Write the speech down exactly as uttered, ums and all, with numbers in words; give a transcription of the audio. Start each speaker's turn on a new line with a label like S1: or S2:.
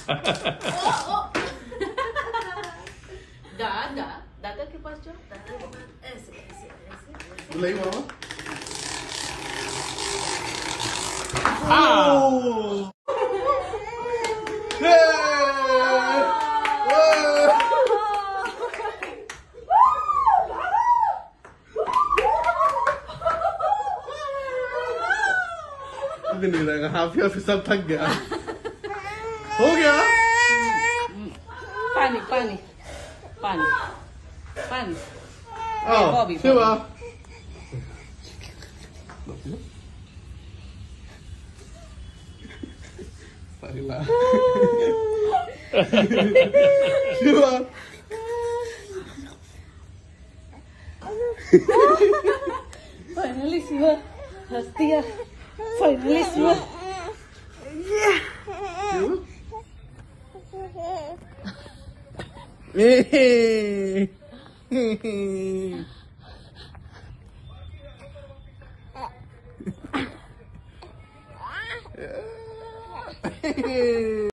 S1: दादा दादा के पास जाओ, दादा के पास ऐसे ऐसे ऐसे
S2: बुलाई मामा। नहीं रहेगा, हाफी हाफी सब थक गया। हो गया।
S1: पानी पानी पानी पानी।
S2: आओ शिवा। पहला शिवा।
S1: फाइनली शिवा हंस दिया। फाइनली शिवा।
S2: Yeah.